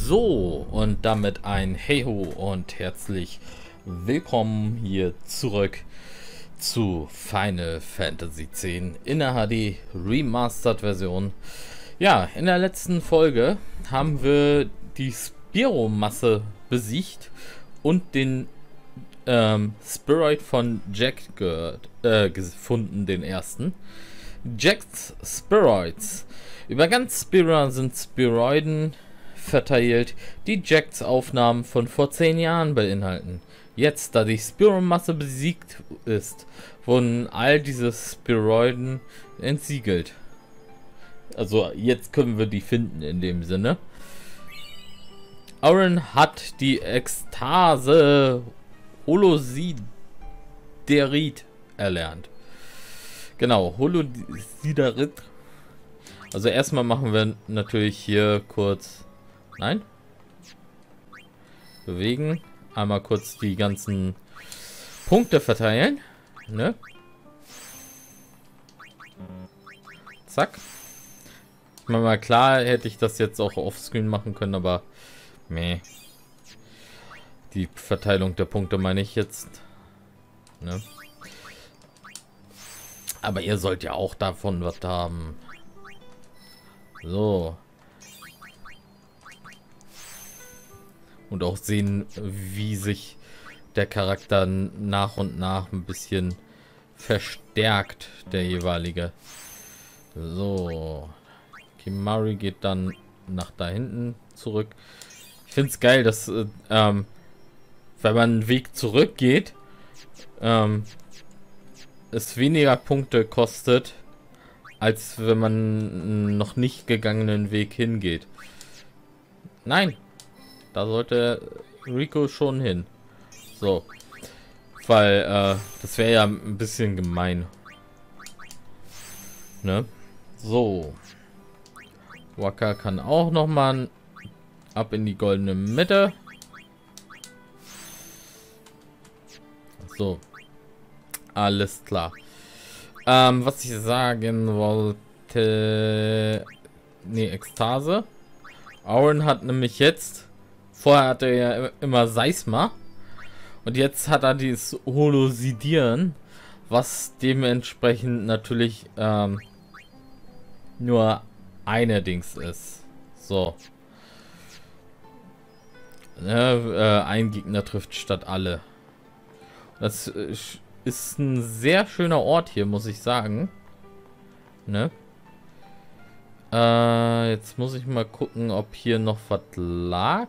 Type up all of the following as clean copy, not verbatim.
So, und damit ein Hey-Ho und herzlich willkommen hier zurück zu Final Fantasy X in der HD Remastered Version. Ja, in der letzten Folge haben wir die Spiro-Masse besiegt und den Spiroid von Jack gefunden, den ersten. Jacks Spiroids. Über ganz Spira sind Spiroiden verteilt, die Jacks Aufnahmen von vor 10 Jahren beinhalten. Jetzt, da die Spiro-Masse besiegt ist, wurden all diese Spiroiden entsiegelt. Also jetzt können wir die finden in dem Sinne. Auron hat die Ekstase Holosiderit erlernt. Genau, Holosiderit. Also erstmal machen wir natürlich hier kurz... Nein? Bewegen. Einmal kurz die ganzen Punkte verteilen. Ne? Zack. Ich meine mal, klar hätte ich das jetzt auch offscreen machen können, aber... Meh. Die Verteilung der Punkte meine ich jetzt. Ne? Aber ihr sollt ja auch davon was haben. So. Und auch sehen, wie sich der Charakter nach und nach ein bisschen verstärkt, der jeweilige. So. Kimahri geht dann nach da hinten zurück. Ich finde es geil, dass wenn man einen Weg zurückgeht, es weniger Punkte kostet, als wenn man noch nicht gegangenen Weg hingeht. Nein, da sollte Rico schon hin. So, weil das wäre ja ein bisschen gemein. Ne? So, Wakka kann auch noch mal ab in die goldene Mitte. So, alles klar. Was ich sagen wollte... Nee, Ekstase. Auron hat nämlich jetzt... Vorher hatte er ja immer Seisma. Und jetzt hat er dieses Holosidieren. Was dementsprechend natürlich nur eine Dings ist. So. Ein Gegner trifft statt alle. Das ist ein sehr schöner Ort hier, muss ich sagen. Ne? Jetzt muss ich mal gucken, ob hier noch was lag.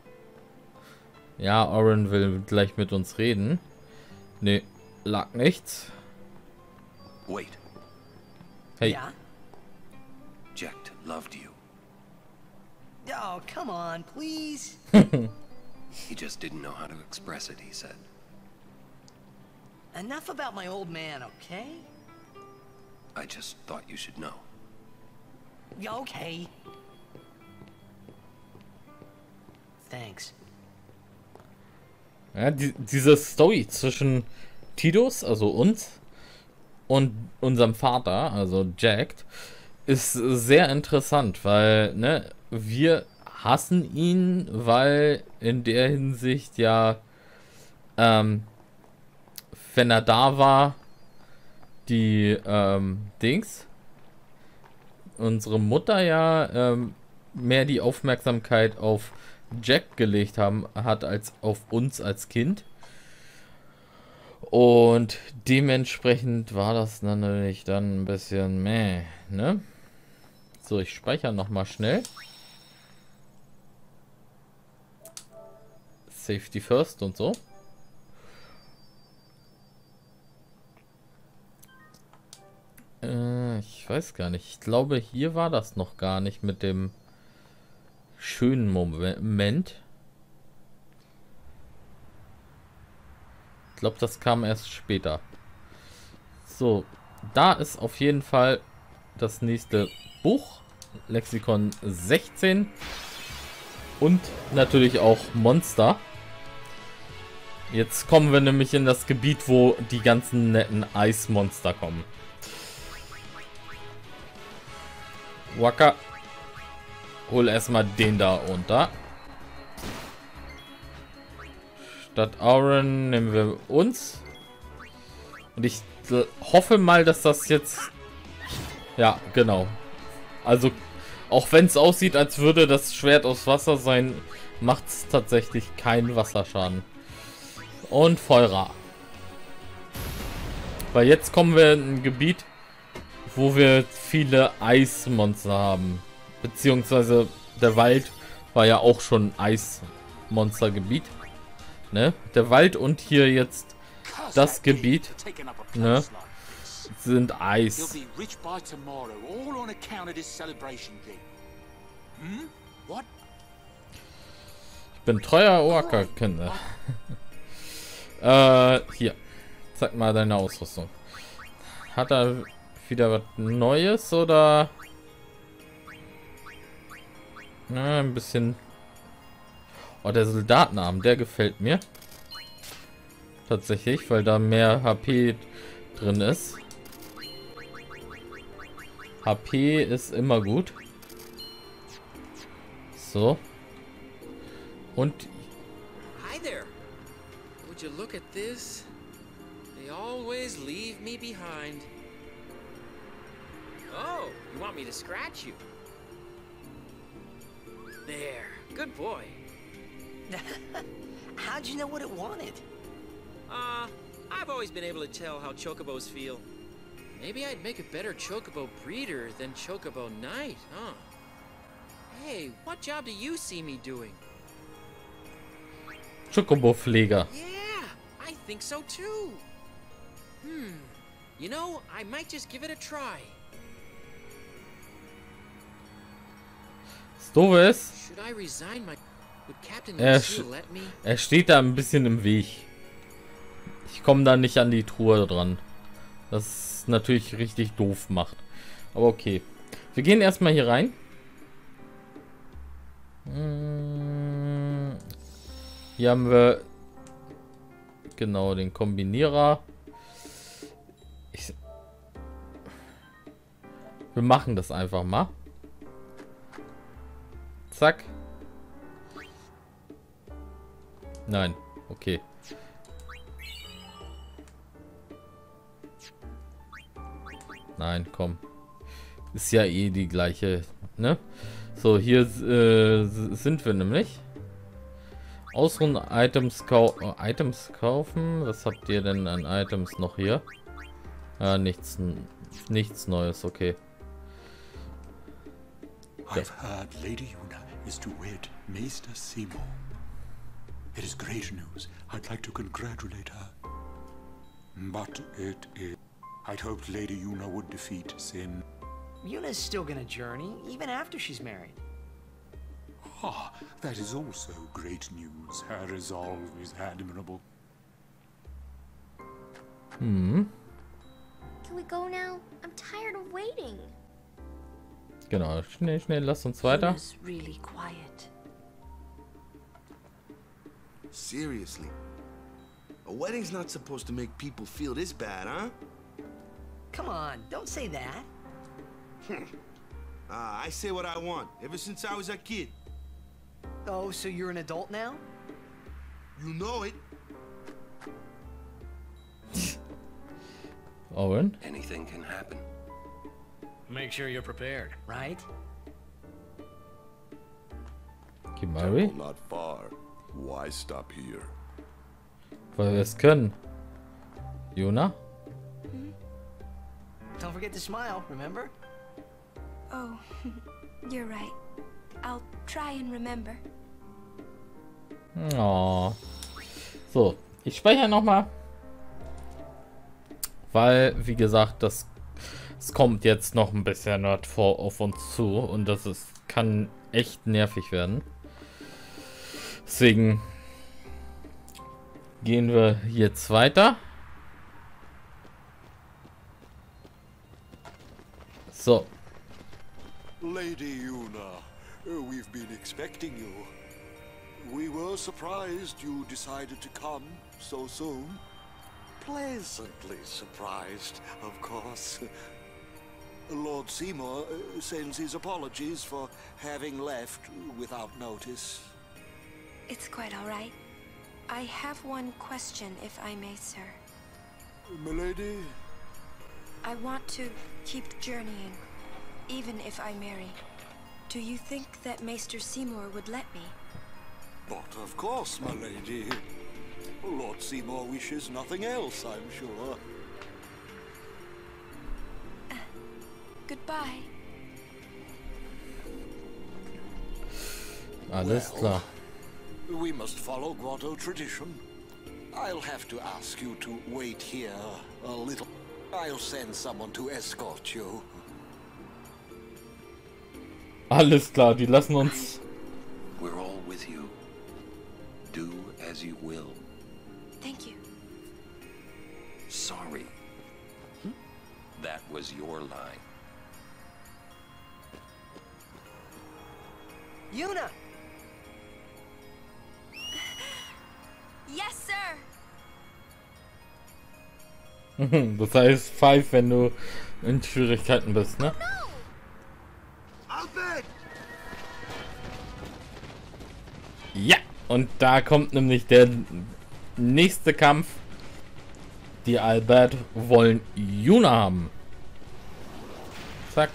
Ja, Auron will gleich mit uns reden. Ne, lag nichts. Wait. Hey. Yeah? Jack loved you. Oh, come on, please. He just didn't know how to express it, he said. Enough about my old man, okay? I just thought you should know. Yeah, okay. Thanks. Ja, diese Story zwischen Tidus, also uns, und unserem Vater, also Jack, ist sehr interessant, weil, ne, wir hassen ihn, weil in der Hinsicht ja, wenn er da war, die Dings, unsere Mutter ja mehr die Aufmerksamkeit auf Jack gelegt hat als auf uns als Kind. Und dementsprechend war das natürlich dann ein bisschen meh, ne? So, ich speichere noch mal schnell. Safety first und so. Ich weiß gar nicht. Ich glaube, hier war das noch gar nicht mit dem schönen Moment. Ich glaube, das kam erst später. So, da ist auf jeden Fall das nächste Buch. Lexikon 16. Und natürlich auch Monster. Jetzt kommen wir nämlich in das Gebiet, wo die ganzen netten Eismonster kommen. Wakka, hol erstmal den da runter. Stadt Auron nehmen wir uns. Und ich hoffe mal, dass das jetzt... Ja, genau. Also, auch wenn es aussieht, als würde das Schwert aus Wasser sein, macht es tatsächlich keinen Wasserschaden. Und Feuer. Weil jetzt kommen wir in ein Gebiet, wo wir viele Eismonster haben. Beziehungsweise der Wald war ja auch schon Eismonstergebiet. Ne? Der Wald und hier jetzt das Gebiet, ne, sind Eis. Ich bin treuer Orca-Kinder. Hier. Zeig mal deine Ausrüstung. Hat er wieder was Neues oder? Na, ein bisschen. Oh, der Soldatenarm, der gefällt mir. Tatsächlich, weil da mehr HP drin ist. HP ist immer gut. So. Und. Hi there. Would you look at this? They always leave me behind. Oh, you want me to scratch you? There. Good boy. How'd you know what it wanted? I've always been able to tell how chocobos feel. Maybe I'd make a better chocobo breeder than chocobo knight, huh? Hey, what job do you see me doing? Chocobo-Pfleger. Yeah, I think so too. You know, I might just give it a try. Doof ist, Should I resign my... Would Captain Lucille let me? er steht da ein bisschen im Weg. Ich komme da nicht an die Truhe dran. Das ist natürlich richtig doof macht. Aber okay. Wir gehen erstmal hier rein. Hier haben wir genau den Kombinierer. Wir machen das einfach mal. Zack. Nein, okay. Nein, komm. Ist ja eh die gleiche, ne? So, hier sind wir nämlich. Ausruhen, Items kaufen. Was habt ihr denn an Items noch hier? Ja, nichts Neues, okay. I've heard Lady Yuna is to wed Maester Seymour. It is great news. I'd like to congratulate her. But it is... I'd hoped Lady Yuna would defeat Sin. Yuna's still gonna journey, even after she's married. Ah, that is also great news. Her resolve is admirable. Can we go now? I'm tired of waiting. Genau, schnell, lasst uns weiter. Yuna's really quiet. Seriously? A wedding's not supposed to make people feel this bad, huh? Come on, don't say that. I say what I want, ever since I was a kid. Oh, so you're an adult now? You know it. Owen? Anything can happen. Make sure you're prepared. Right? Kimari? Temple not far. Why stop here? Weil wir es können. Yuna? Don't forget to smile, remember? Oh, you're right. I'll try and remember. Oh. So, ich speichere nochmal. Weil, wie gesagt, es kommt jetzt noch ein bisschen auf uns zu. Und kann echt nervig werden. Deswegen gehen wir jetzt weiter. So. Lady Yuna, we've been expecting you. We were surprised you decided to come so soon. Pleasantly surprised, of course. Lord Seymour sends his apologies for having left without notice. It's quite all right. I have one question, if I may, sir. Milady? I want to keep journeying, even if I marry. Do you think that Maester Seymour would let me? But of course, my lady. Lord Seymour wishes nothing else, I'm sure. Goodbye. Alles klar. We must follow Grotto tradition. I'll have to ask you to wait here a little. I'll send someone to escort you. Alles klar, die lassen uns. We're all with you. Do as you will. Thank you. Sorry. That was your line. Yuna! Yes, sir. Das heißt Five, wenn du in Schwierigkeiten bist, ne? Ja, und da kommt nämlich der nächste Kampf. Die Albert wollen Yuna haben. Zack.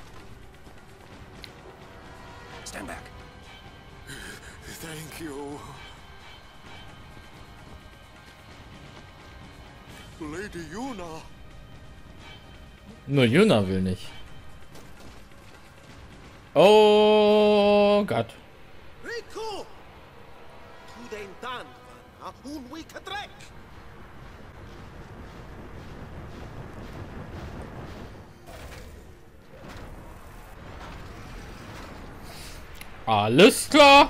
Stand back. Thank you. Lady Yuna. Nur Yuna will nicht. Oh Gott. Riku! Tu den dan, un wika dreck! Alles klar.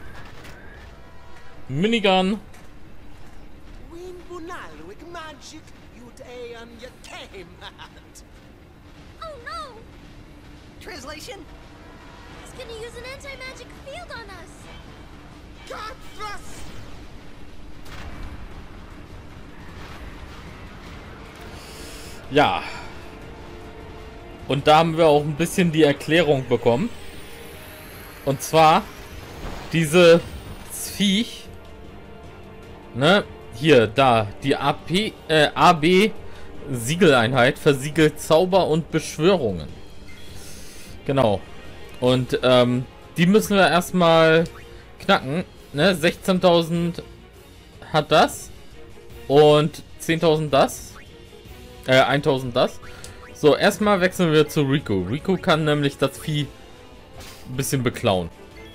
Minigun. Win bunalwig magic yut aeon yakem. Oh no! Translation? He's gonna use an anti-magic field on us! God thrust! Ja. Und da haben wir auch ein bisschen die Erklärung bekommen. Und zwar dieses Viech, ne, hier, da, die AB Siegeleinheit versiegelt Zauber und Beschwörungen. Genau. Und die müssen wir erstmal knacken, ne, 16.000 hat das und 10.000 das, 1.000 das. So, erstmal wechseln wir zu Riku. Riku kann nämlich das Vieh ein bisschen beklauen.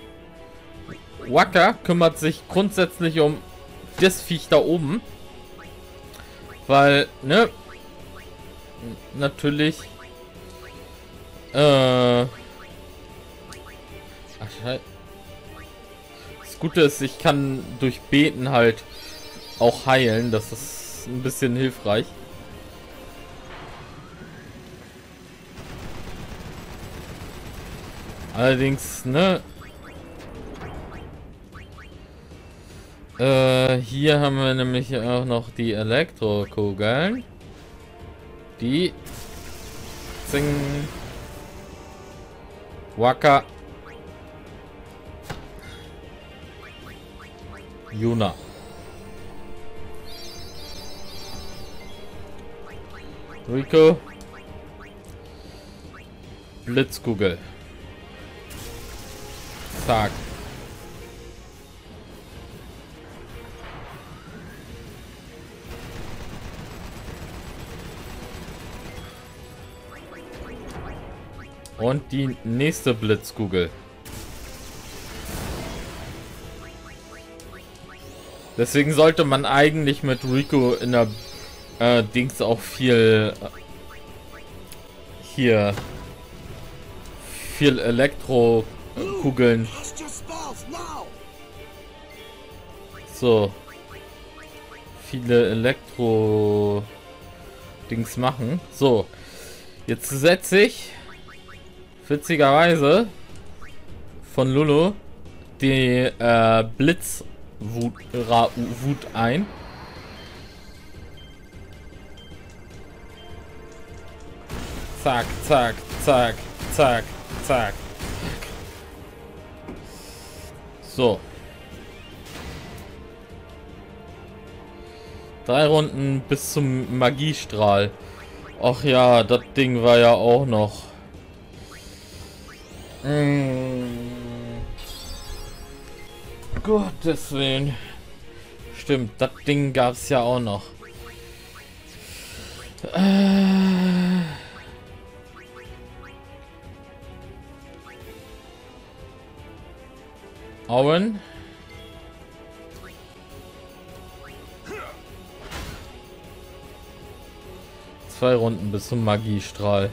Wakka kümmert sich grundsätzlich um das Viech da oben. Weil, ne? Natürlich. Ach, Scheiße. Das Gute ist, ich kann durch Beten halt auch heilen. Das ist ein bisschen hilfreich. Allerdings, ne? Hier haben wir nämlich auch noch die Elektrokugeln. Die Zing. Wakka. Yuna. Rico. Blitzkugel. Zack. Und die nächste Blitzkugel. Deswegen sollte man eigentlich mit Rico in der Dings auch viel hier viel Elektrokugeln. So. Viele Elektro-Dings machen. So. Jetzt setze ich witzigerweise von Lulu die Blitzwut ein. Zack, zack, zack, zack, zack. 3 Runden bis zum Magiestrahl. Ach ja, das Ding war ja auch noch. Gottes Willen. Stimmt, das Ding gab es ja auch noch. Owen. Zwei Runden bis zum Magiestrahl.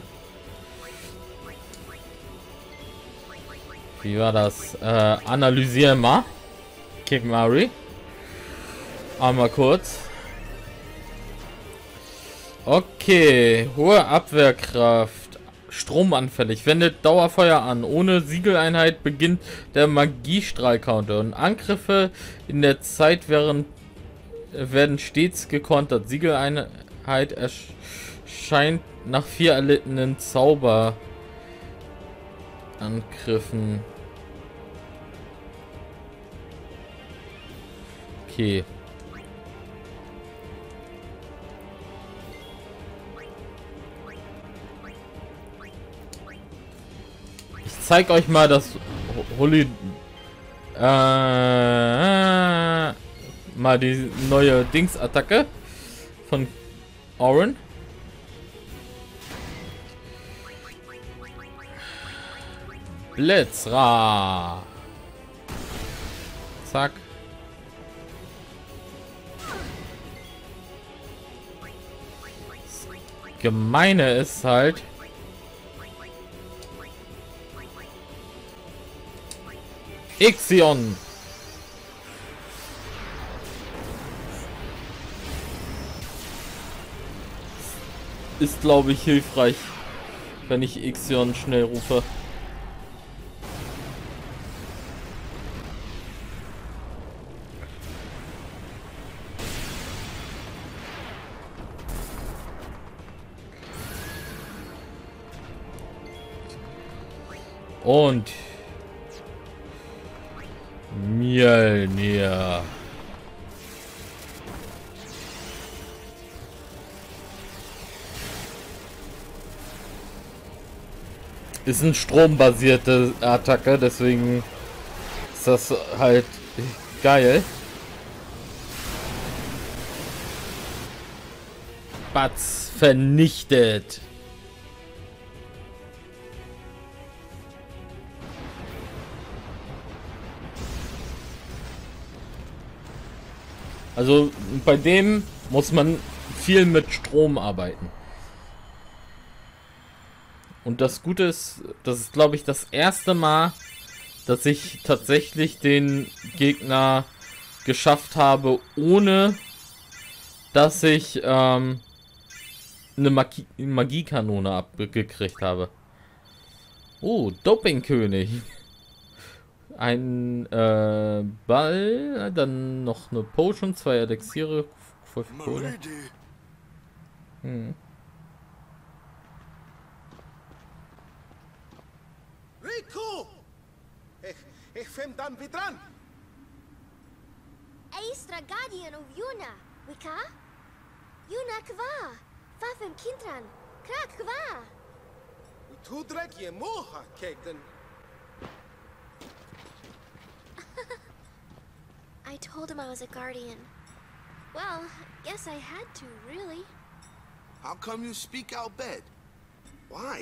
Wie war das? Analysieren mal. Kick Murray. Einmal kurz. Okay. Hohe Abwehrkraft. Stromanfällig. Wendet Dauerfeuer an. Ohne Siegeleinheit beginnt der Magiestrahl-Counter. Und Angriffe in der Zeit werden stets gekontert. Siegeleinheit erscheint nach 4 erlittenen Zauberangriffen. Okay. Ich zeig euch mal das mal die neue Dings-Attacke von Owen. Blitzra. Zack. Das Gemeine ist halt, Ixion. Ist, glaube ich, hilfreich, wenn ich Ixion schnell rufe. Und Mjölnir. Ist eine strombasierte Attacke, deswegen ist das halt geil. Batz vernichtet. Also bei dem muss man viel mit Strom arbeiten. Und das Gute ist, das ist, glaube ich, das erste Mal, dass ich tatsächlich den Gegner geschafft habe, ohne dass ich eine Magiekanone abgekriegt habe. Oh, Dopingkönig. Ein Ball, dann noch eine Potion, 2 Elixiere, 5 Kohle. Riku! Ich fem dan wie dran. Eistra Guardian of Yuna, Wika? Yuna Kwa, Fafem Kintran, Krak Kwa. Tu drek je moha, keken. I told him I was a guardian. Well, guess I had to, really. How come you speak out bad? Why?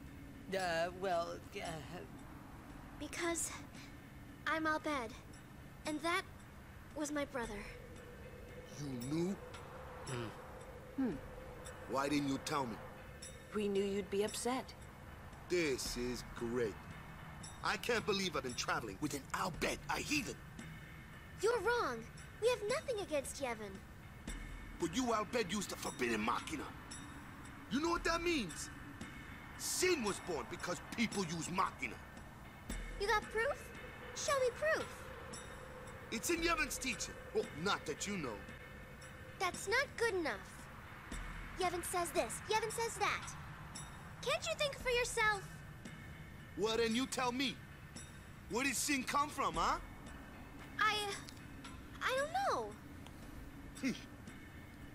Because I'm Albed, and that was my brother. You knew? Why didn't you tell me? We knew you'd be upset. This is great. I can't believe I've been traveling with an Albed, a heathen. You're wrong. We have nothing against Yevon. But you, Albed, used the forbidden machina. You know what that means? Sin was born because people use machina. You got proof? Show me proof. It's in Yevon's teaching. Well, not that you know. That's not good enough. Yevon says this, Yevon says that. Can't you think for yourself? Well, then you tell me. Where did sin come from, huh? I don't know.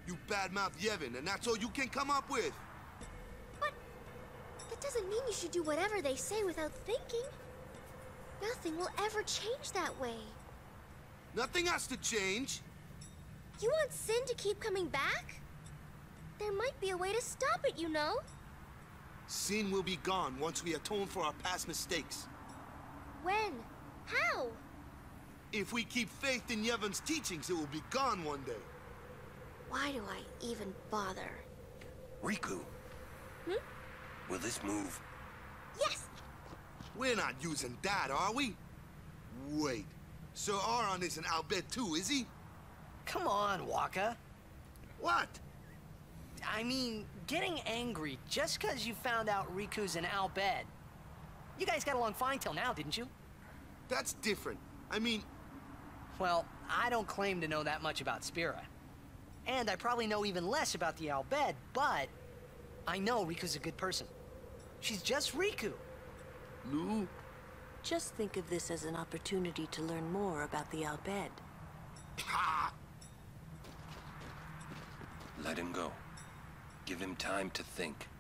You badmouth Yevon, and that's all you can come up with. But that doesn't mean you should do whatever they say without thinking. Nothing will ever change that way. Nothing has to change. You want Sin to keep coming back? There might be a way to stop it, you know? Sin will be gone once we atone for our past mistakes. When? How? If we keep faith in Yevon's teachings, it will be gone one day. Why do I even bother? Riku. Will this move? Yes! We're not using that, are we? Wait. Sir Aron isn't Albed too, is he? Come on, Waka. What? I mean, getting angry just because you found out Riku's an Albed. You guys got along fine till now, didn't you? That's different. I mean... Well, I don't claim to know that much about Spira. And I probably know even less about the Albed, but... I know Riku's a good person. She's just Riku. Lou? Just think of this as an opportunity to learn more about the Albed. Ha! Let him go. Give him time to think.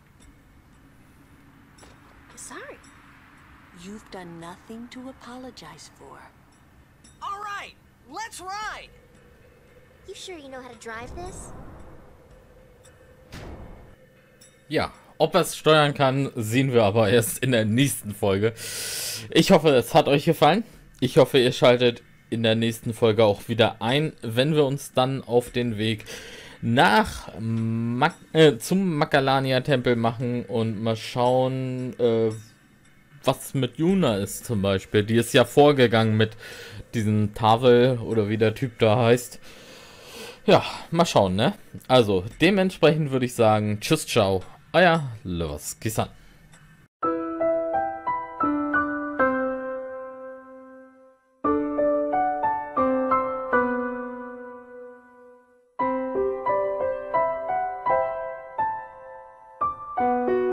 Sorry. You've done nothing to apologize for. All right, let's ride! You sure you know how to drive this? Ja, ob er es steuern kann, sehen wir aber erst in der nächsten Folge. Ich hoffe, es hat euch gefallen. Ich hoffe, ihr schaltet in der nächsten Folge auch wieder ein, wenn wir uns dann auf den Weg nach zum Macalania-Tempel machen und mal schauen, was mit Yuna ist zum Beispiel. Die ist ja vorgegangen mit diesem Tavel oder wie der Typ da heißt. Ja, mal schauen, ne? Also, dementsprechend würde ich sagen, tschüss, ciao, euer Lovers-Kisan. Thank you.